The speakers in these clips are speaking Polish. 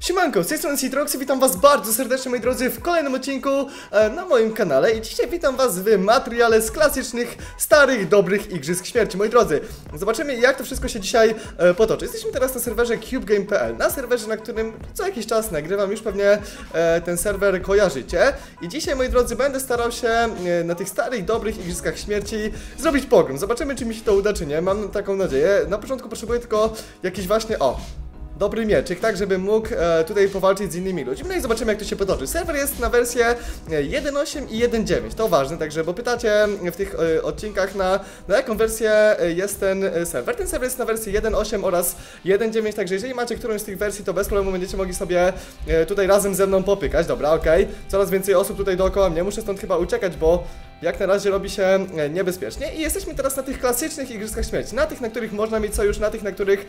Siemanko, z tej strony Citroxy, witam was bardzo serdecznie, moi drodzy, w kolejnym odcinku na moim kanale. I dzisiaj witam was w materiale z klasycznych, starych, dobrych Igrzysk Śmierci. Moi drodzy, zobaczymy, jak to wszystko się dzisiaj potoczy. Jesteśmy teraz na serwerze CubeGame.pl, na serwerze, na którym co jakiś czas nagrywam, już pewnie ten serwer kojarzycie. I dzisiaj, moi drodzy, będę starał się na tych starych, dobrych Igrzyskach Śmierci zrobić pogrom. Zobaczymy, czy mi się to uda, czy nie, mam taką nadzieję. Na początku potrzebuję tylko jakiś właśnie, dobry mieczyk, tak żeby mógł tutaj powalczyć z innymi ludźmi. No i zobaczymy, jak to się potoczy. Serwer jest na wersję 1.8 i 1.9, to ważne, także, bo pytacie w tych odcinkach na jaką wersję jest ten serwer. Ten serwer jest na wersji 1.8 oraz 1.9, także jeżeli macie którąś z tych wersji, to bez problemu będziecie mogli sobie tutaj razem ze mną popykać. Dobra, okej. Coraz więcej osób tutaj dookoła mnie, muszę stąd chyba uciekać, bo jak na razie robi się niebezpiecznie. I jesteśmy teraz na tych klasycznych Igrzyskach Śmierci, na tych, na których można mieć sojusz, na tych, na których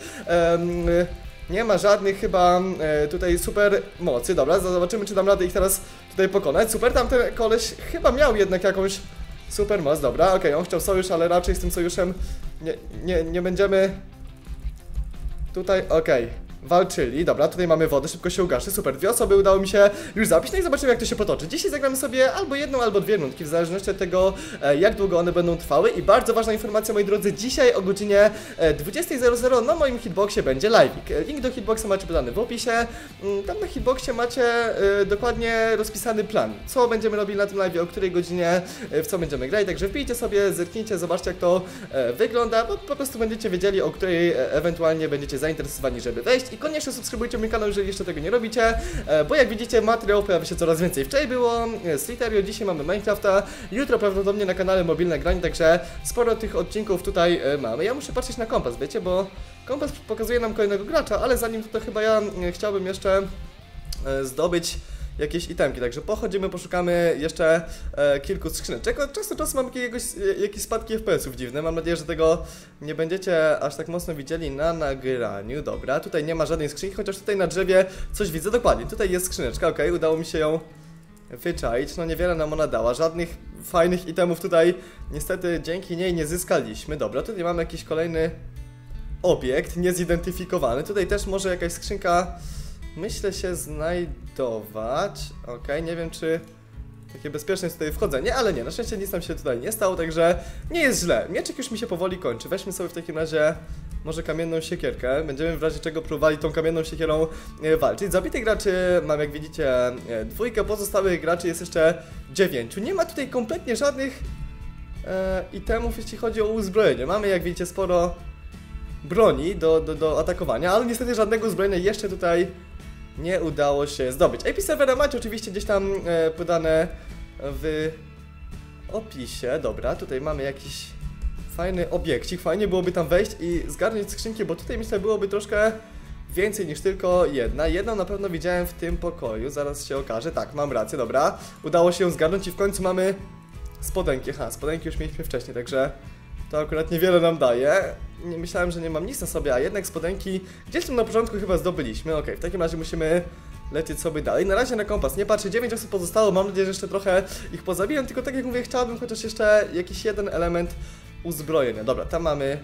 nie ma żadnych chyba tutaj super mocy. Dobra, zobaczymy, czy dam radę ich teraz tutaj pokonać. Super, tamten koleś chyba miał jednak jakąś super moc. Dobra, okej, on chciał sojusz, ale raczej z tym sojuszem nie będziemy tutaj, walczyli. Dobra, tutaj mamy wodę, szybko się ugaszy. Super, dwie osoby udało mi się już zabić. No i zobaczymy, jak to się potoczy. Dzisiaj zagramy sobie albo jedną, albo dwie rundki, w zależności od tego, jak długo one będą trwały. I bardzo ważna informacja, moi drodzy, dzisiaj o godzinie 20:00 na moim hitboxie będzie live'ik. Link do hitboxa macie podany w opisie. Tam na hitboxie macie dokładnie rozpisany plan, co będziemy robili na tym live'ie, o której godzinie, w co będziemy grać. Także wbijcie sobie, zerknijcie, zobaczcie, jak to wygląda, bo po prostu będziecie wiedzieli, o której ewentualnie będziecie zainteresowani, żeby wejść. I koniecznie subskrybujcie mój kanał, jeżeli jeszcze tego nie robicie, bo jak widzicie, materiał pojawia się coraz więcej. Wczoraj było Sliterio, dzisiaj mamy Minecrafta, jutro prawdopodobnie na kanale Mobilne Granie, także sporo tych odcinków tutaj mamy. Ja muszę patrzeć na kompas, wiecie, bo kompas pokazuje nam kolejnego gracza, ale zanim to chyba ja chciałbym jeszcze zdobyć jakieś itemki, także pochodzimy, poszukamy jeszcze kilku skrzyneczek. Od czasu do czasu mam jakieś spadki FPS-ów dziwne, mam nadzieję, że tego nie będziecie aż tak mocno widzieli na nagraniu. Dobra, tutaj nie ma żadnej skrzynki, chociaż tutaj na drzewie coś widzę dokładnie. Tutaj jest skrzyneczka, udało mi się ją wyczaić, no niewiele nam ona dała, żadnych fajnych itemów tutaj niestety dzięki niej nie zyskaliśmy. Dobra, tutaj mamy jakiś kolejny obiekt niezidentyfikowany, tutaj też może jakaś skrzynka, myślę, się znajdować. Nie wiem, czy takie bezpieczne jest tutaj wchodzenie, ale nie, na szczęście nic nam się tutaj nie stało, także nie jest źle. Mieczyk już mi się powoli kończy, weźmy sobie w takim razie może kamienną siekierkę. Będziemy w razie czego próbowali tą kamienną siekierą walczyć. Zabitych graczy mam, jak widzicie, dwójkę, pozostałych graczy jest jeszcze 9. Nie ma tutaj kompletnie żadnych itemów, jeśli chodzi o uzbrojenie. Mamy, jak widzicie, sporo broni do atakowania, ale niestety żadnego uzbrojenia jeszcze tutaj nie udało się zdobyć. IP serwera macie oczywiście gdzieś tam podane w opisie. Dobra, tutaj mamy jakiś fajny obiekcik. Fajnie byłoby tam wejść i zgarnąć skrzynki, bo tutaj myślę byłoby troszkę więcej niż tylko jedna. Jedną na pewno widziałem w tym pokoju, zaraz się okaże. Tak, mam rację, dobra. Udało się ją zgarnąć i w końcu mamy spodenki. Spodenki już mieliśmy wcześniej, także to akurat niewiele nam daje. Nie myślałem, że nie mam nic na sobie, a jednak spodenki gdzieś tam na początku chyba zdobyliśmy. W takim razie musimy lecieć sobie dalej. Na razie na kompas nie patrzę, 9 osób pozostało, mam nadzieję, że jeszcze trochę ich pozabiłem, tylko tak jak mówię, chciałbym chociaż jeszcze jakiś jeden element uzbrojenia. Dobra, tam mamy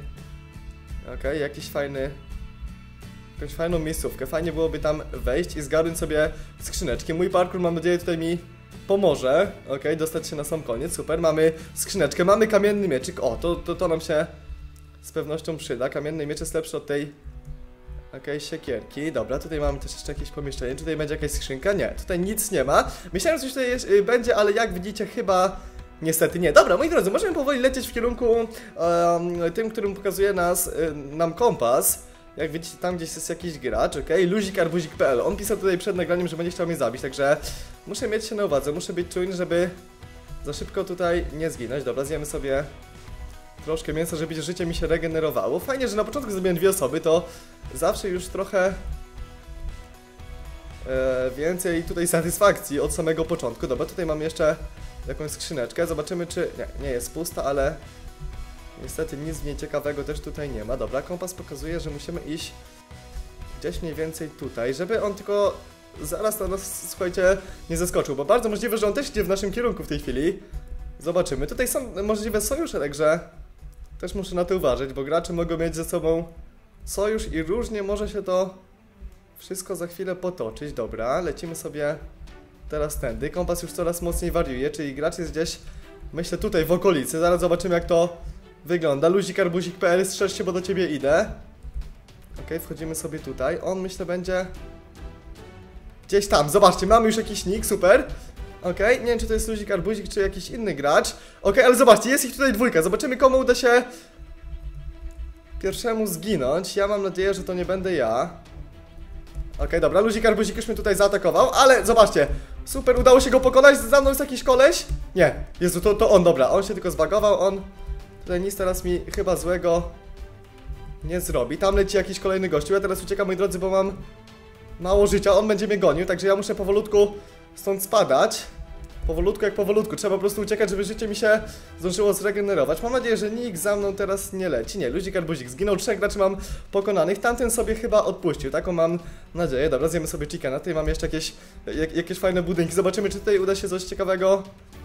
jakąś fajną miejscówkę, fajnie byłoby tam wejść i zgarnąć sobie skrzyneczki. Mój parkour, mam nadzieję, tutaj mi pomoże, dostać się na sam koniec. Super, mamy skrzyneczkę, mamy kamienny mieczyk, to nam się z pewnością przyda. Kamienny miecz jest lepszy od tej siekierki. Dobra, tutaj mamy też jeszcze jakieś pomieszczenie. Tutaj będzie jakaś skrzynka? Nie, tutaj nic nie ma. Myślałem, że coś tutaj będzie, ale jak widzicie, chyba niestety nie. Dobra, moi drodzy, możemy powoli lecieć w kierunku tym, którym pokazuje nam kompas. Jak widzicie, tam gdzieś jest jakiś gracz, luzikarbuzik.pl. On pisał tutaj przed nagraniem, że będzie chciał mnie zabić, także muszę mieć się na uwadze, muszę być czujny, żeby za szybko tutaj nie zginąć. Dobra, zjemy sobie troszkę mięsa, żeby życie mi się regenerowało. Fajnie, że na początku zrobiłem dwie osoby, to zawsze już trochę więcej tutaj satysfakcji od samego początku. Dobra, tutaj mam jeszcze jakąś skrzyneczkę, zobaczymy, czy nie jest pusta, ale niestety nic w niej ciekawego też tutaj nie ma. Dobra, kompas pokazuje, że musimy iść gdzieś mniej więcej tutaj, żeby on tylko zaraz na nas, słuchajcie, nie zaskoczył, bo bardzo możliwe, że on też idzie w naszym kierunku w tej chwili. Zobaczymy. Tutaj są możliwe sojusze, także też muszę na to uważać, bo gracze mogą mieć ze sobą sojusz i różnie może się to wszystko za chwilę potoczyć. Dobra, lecimy sobie teraz tędy. Kompas już coraz mocniej wariuje, czyli gracz jest gdzieś, myślę, tutaj w okolicy. Zaraz zobaczymy, jak to wygląda. luzikarbuzik.pl, strzeż się, bo do ciebie idę. Okej, wchodzimy sobie tutaj. On, myślę, będzie gdzieś tam. Zobaczcie, mamy już jakiś nick, super. Okej, nie wiem, czy to jest luzikarbuzik, czy jakiś inny gracz. Okej, ale zobaczcie, jest ich tutaj dwójka. Zobaczymy, komu uda się pierwszemu zginąć. Ja mam nadzieję, że to nie będę ja. Okej, dobra, luzikarbuzik już mnie tutaj zaatakował, ale zobaczcie, super, udało się go pokonać. Za mną jest jakiś koleś? Nie, Jezu, to on, dobra, on się tylko zbagował, on tutaj nic teraz mi chyba złego nie zrobi. Tam leci jakiś kolejny gościu. Ja teraz uciekam, moi drodzy, bo mam mało życia. On będzie mnie gonił, także ja muszę powolutku stąd spadać. Powolutku jak powolutku. Trzeba po prostu uciekać, żeby życie mi się zdążyło zregenerować. Mam nadzieję, że nikt za mną teraz nie leci. Nie, luzikarbuzik zginął. 3 graczy mam pokonanych. Tamten sobie chyba odpuścił. Taką mam nadzieję. Dobra, zjemy sobie chickena. Tutaj mam jeszcze jakieś fajne budynki. Zobaczymy, czy tutaj uda się coś ciekawego.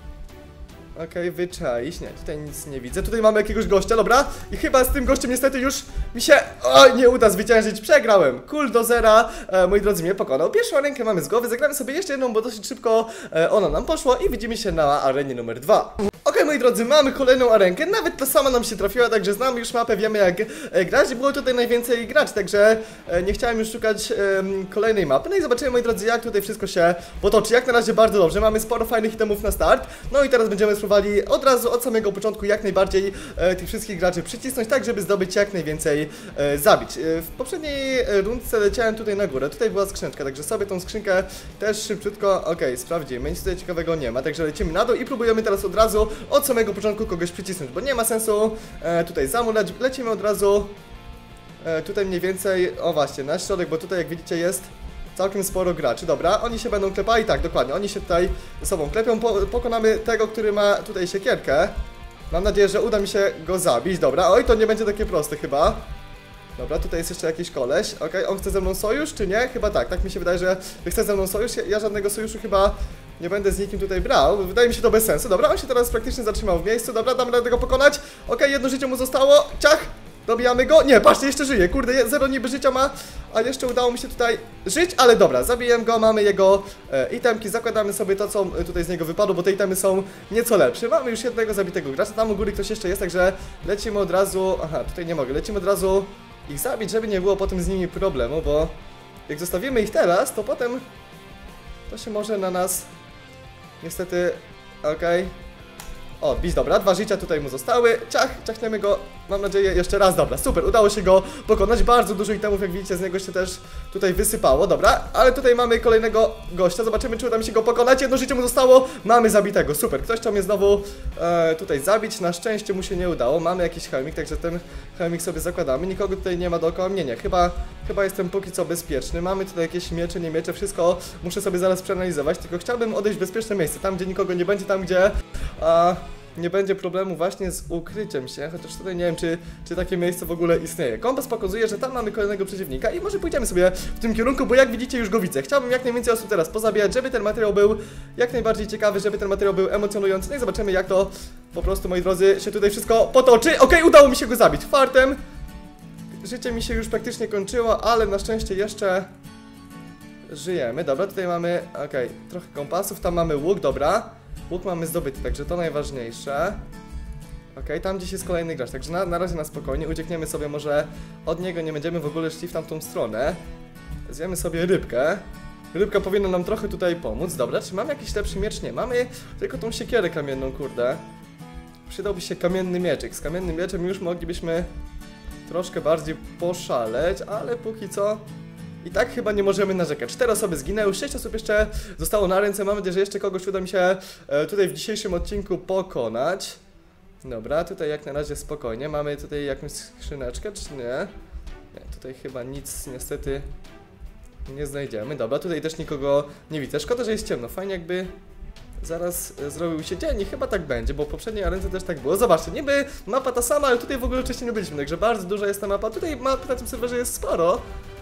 Okej, wyczaić. Nie, tutaj nic nie widzę. Tutaj mamy jakiegoś gościa, dobra. I chyba z tym gościem niestety już mi się nie uda zwyciężyć. Przegrałem. Cool do zera. Moi drodzy, mnie pokonał. Pierwszą rękę mamy z głowy. Zagramy sobie jeszcze jedną, bo dosyć szybko ono nam poszło. I widzimy się na arenie numer 2. Okej, moi drodzy, mamy kolejną arenkę. Nawet ta sama nam się trafiła, także znamy już mapę, wiemy jak grać. Było tutaj najwięcej graczy, także nie chciałem już szukać kolejnej mapy. No i zobaczymy, moi drodzy, jak tutaj wszystko się potoczy. Jak na razie bardzo dobrze. Mamy sporo fajnych itemów na start. No i teraz będziemy spróbowali od razu, od samego początku jak najbardziej tych wszystkich graczy przycisnąć, tak żeby zdobyć jak najwięcej zabić. W poprzedniej rundce leciałem tutaj na górę, tutaj była skrzynka, także sobie tą skrzynkę też szybciutko, sprawdzimy, nic tutaj ciekawego nie ma, także lecimy na dół i próbujemy teraz od razu, od samego początku kogoś przycisnąć, bo nie ma sensu tutaj zamulać, lecimy od razu tutaj mniej więcej, o właśnie, na środek, bo tutaj jak widzicie jest całkiem sporo graczy, dobra, oni się będą klepali, tak, dokładnie, oni się tutaj ze sobą klepią, pokonamy tego, który ma tutaj siekierkę. Mam nadzieję, że uda mi się go zabić, dobra, oj, to nie będzie takie proste chyba. Dobra, tutaj jest jeszcze jakiś koleś, on chce ze mną sojusz, czy nie? Chyba tak, tak mi się wydaje, że chce ze mną sojusz, ja żadnego sojuszu chyba nie będę z nikim tutaj brał, wydaje mi się to bez sensu, dobra, on się teraz praktycznie zatrzymał w miejscu, dobra, dam radę go pokonać, jedno życie mu zostało, ciach! Dobijamy go? Nie, patrzcie, jeszcze żyje, kurde, 0 niby życia ma, a jeszcze udało mi się tutaj żyć, ale dobra, zabiję go, mamy jego itemki, zakładamy sobie to, co tutaj z niego wypadło, bo te itemy są nieco lepsze. Mamy już jednego zabitego gracza, tam u góry ktoś jeszcze jest, także lecimy od razu, tutaj nie mogę, lecimy od razu ich zabić, żeby nie było potem z nimi problemu, bo jak zostawimy ich teraz, to potem to się może na nas niestety, odbić, dobra, 2 życia tutaj mu zostały, ciachniemy go, mam nadzieję, jeszcze raz, dobra, super, udało się go pokonać, bardzo dużo itemów, jak widzicie, z niego się też tutaj wysypało, dobra, ale tutaj mamy kolejnego gościa, zobaczymy, czy uda mi się go pokonać, jedno życie mu zostało, mamy zabitego, super, ktoś chciał mnie znowu tutaj zabić, na szczęście mu się nie udało, mamy jakiś hełmik, także ten hełmik sobie zakładamy, nikogo tutaj nie ma dookoła mnie, nie, chyba jestem póki co bezpieczny, mamy tutaj jakieś miecze, nie miecze, wszystko muszę sobie zaraz przeanalizować, tylko chciałbym odejść w bezpieczne miejsce, tam gdzie nikogo nie będzie, tam gdzie nie będzie problemu właśnie z ukryciem się, chociaż tutaj nie wiem, czy takie miejsce w ogóle istnieje. Kompas pokazuje, że tam mamy kolejnego przeciwnika i może pójdziemy sobie w tym kierunku, bo jak widzicie już go widzę. Chciałbym jak najwięcej osób teraz pozabijać, żeby ten materiał był jak najbardziej ciekawy, żeby ten materiał był emocjonujący. No i zobaczymy, jak to po prostu, moi drodzy, się tutaj wszystko potoczy. Udało mi się go zabić. Fartem. Życie mi się już praktycznie kończyło, ale na szczęście jeszcze żyjemy. Dobra, tutaj mamy, trochę kompasów, tam mamy łuk, dobra. Łuk mamy zdobyty, także to najważniejsze. Tam gdzieś jest kolejny gracz, także na razie na spokojnie. Uciekniemy sobie może od niego, nie będziemy w ogóle szli w tamtą stronę. Zjemy sobie rybkę. Rybka powinna nam trochę tutaj pomóc. Dobra, czy mamy jakiś lepszy miecz? Nie, mamy tylko tą siekierę kamienną, kurde. Przydałby się kamienny mieczyk. Z kamiennym mieczem już moglibyśmy troszkę bardziej poszaleć, ale póki co i tak chyba nie możemy narzekać. 4 osoby zginęły, 6 osób jeszcze zostało na ręce. Mam nadzieję, że jeszcze kogoś uda mi się tutaj w dzisiejszym odcinku pokonać. Dobra, tutaj jak na razie spokojnie. Mamy tutaj jakąś skrzyneczkę, czy nie? Nie, tutaj chyba nic niestety nie znajdziemy. Dobra, tutaj też nikogo nie widzę. Szkoda, że jest ciemno. Fajnie jakby zaraz zrobił się dzień i chyba tak będzie, bo w poprzedniej arence też tak było. Zobaczcie, niby mapa ta sama, ale tutaj w ogóle wcześniej nie byliśmy, także bardzo duża jest ta mapa. Tutaj map na tym serwerze jest sporo.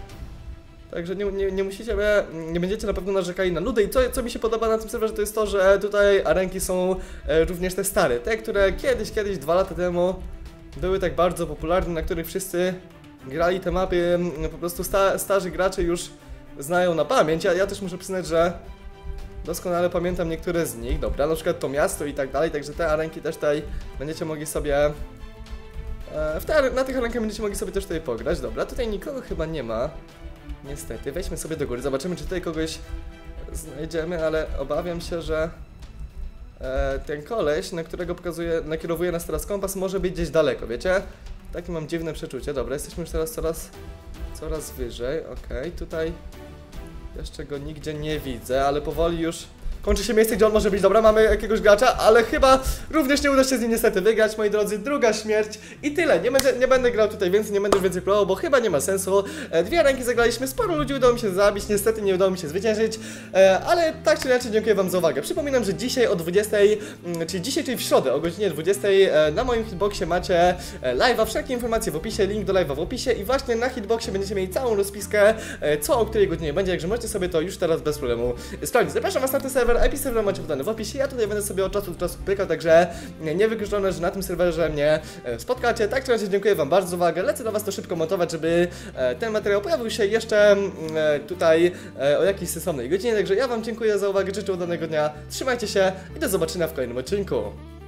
Także nie musicie, nie będziecie na pewno narzekali na nudę. I co mi się podoba na tym serwerze, to jest to, że tutaj arenki są również te stare. Te, które kiedyś 2 lata temu były tak bardzo popularne, na których wszyscy grali te mapy. Po prostu starzy gracze już znają na pamięć, a ja też muszę przyznać, że doskonale pamiętam niektóre z nich. Dobra, na przykład to miasto i tak dalej, także te arenki też tutaj będziecie mogli sobie... na tych arenkach będziecie mogli sobie też tutaj pograć. Dobra, tutaj nikogo chyba nie ma. Niestety, wejdźmy sobie do góry, zobaczymy, czy tutaj kogoś znajdziemy, ale obawiam się, że ten koleś, na którego nakierowuje nas teraz kompas, może być gdzieś daleko, wiecie? Takie mam dziwne przeczucie. Dobra, jesteśmy już teraz coraz wyżej. Okej, tutaj jeszcze go nigdzie nie widzę, ale powoli już kończy się miejsce, gdzie on może być. Dobra, mamy jakiegoś gracza, ale chyba również nie uda się z nim niestety wygrać, moi drodzy. Druga śmierć i tyle. Nie będę grał tutaj więcej, nie będę już więcej próbował, bo chyba nie ma sensu. Dwie ręki zagraliśmy, sporo ludzi udało mi się zabić, niestety nie udało mi się zwyciężyć, ale tak czy inaczej dziękuję wam za uwagę. Przypominam, że dzisiaj o 20, czyli w środę o godzinie 20 na moim hitboxie macie live'a, wszelkie informacje w opisie, link do live'a w opisie i właśnie na hitboxie będziecie mieli całą rozpiskę, co o której godzinie będzie, także możecie sobie to już teraz bez problemu sprawdzić. Zapraszam was na ten serwer. IP serwer macie podany w opisie, ja tutaj będę sobie od czasu do czasu pykał, także niewykluczone, że na tym serwerze mnie spotkacie. Tak czy inaczej dziękuję wam bardzo za uwagę, lecę do was to szybko montować, żeby ten materiał pojawił się jeszcze tutaj o jakiejś sensownej godzinie, także ja wam dziękuję za uwagę, życzę udanego dnia, trzymajcie się i do zobaczenia w kolejnym odcinku.